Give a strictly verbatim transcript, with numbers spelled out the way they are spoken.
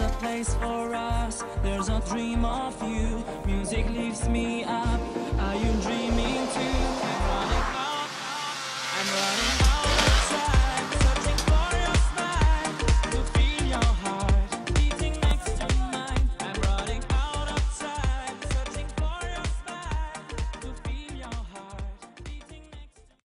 a place for us, there's a dream of you. Music lifts me up, are you dreaming too? I'm running out, I'm running out.